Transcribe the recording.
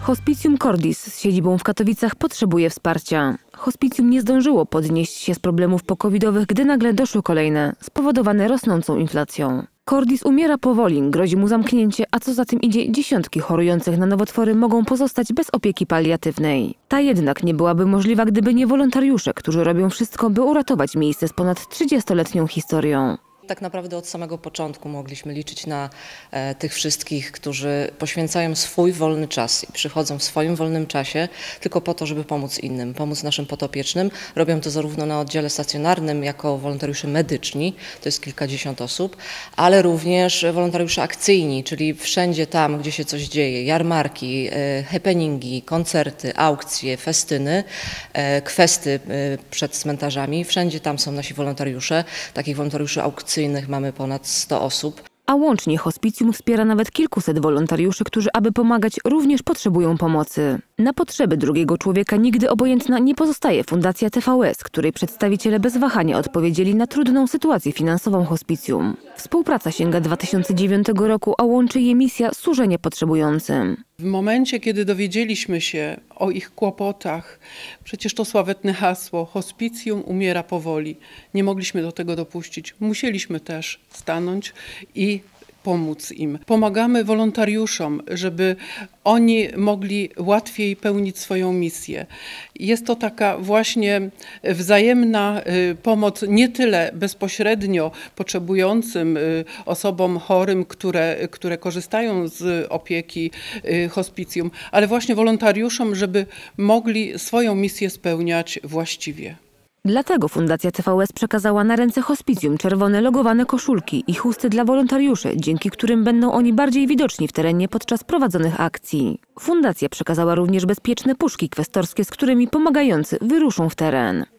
Hospicjum Cordis z siedzibą w Katowicach potrzebuje wsparcia. Hospicjum nie zdążyło podnieść się z problemów pokowidowych, gdy nagle doszły kolejne, spowodowane rosnącą inflacją. Cordis umiera powoli, grozi mu zamknięcie, a co za tym idzie, dziesiątki chorujących na nowotwory mogą pozostać bez opieki paliatywnej. Ta jednak nie byłaby możliwa, gdyby nie wolontariusze, którzy robią wszystko, by uratować miejsce z ponad 30-letnią historią. Tak naprawdę od samego początku mogliśmy liczyć na tych wszystkich, którzy poświęcają swój wolny czas i przychodzą w swoim wolnym czasie tylko po to, żeby pomóc innym, pomóc naszym podopiecznym. Robią to zarówno na oddziale stacjonarnym jako wolontariusze medyczni, to jest kilkadziesiąt osób, ale również wolontariusze akcyjni, czyli wszędzie tam, gdzie się coś dzieje, jarmarki, happeningi, koncerty, aukcje, festyny, kwesty przed cmentarzami, wszędzie tam są nasi wolontariusze, takich wolontariuszy aukcyjnych mamy ponad 100 osób. A łącznie hospicjum wspiera nawet kilkuset wolontariuszy, którzy aby pomagać również potrzebują pomocy. Na potrzeby drugiego człowieka nigdy obojętna nie pozostaje Fundacja TVS, której przedstawiciele bez wahania odpowiedzieli na trudną sytuację finansową hospicjum. Współpraca sięga 2009 roku, a łączy je misja służenia potrzebującym. W momencie, kiedy dowiedzieliśmy się o ich kłopotach, przecież to sławetne hasło hospicjum umiera powoli, nie mogliśmy do tego dopuścić. Musieliśmy też stanąć i pomóc im. Pomagamy wolontariuszom, żeby oni mogli łatwiej pełnić swoją misję. Jest to taka właśnie wzajemna pomoc nie tyle bezpośrednio potrzebującym osobom chorym, które korzystają z opieki hospicjum, ale właśnie wolontariuszom, żeby mogli swoją misję spełniać właściwie. Dlatego Fundacja TVS przekazała na ręce hospicjum czerwone logowane koszulki i chusty dla wolontariuszy, dzięki którym będą oni bardziej widoczni w terenie podczas prowadzonych akcji. Fundacja przekazała również bezpieczne puszki kwestorskie, z którymi pomagający wyruszą w teren.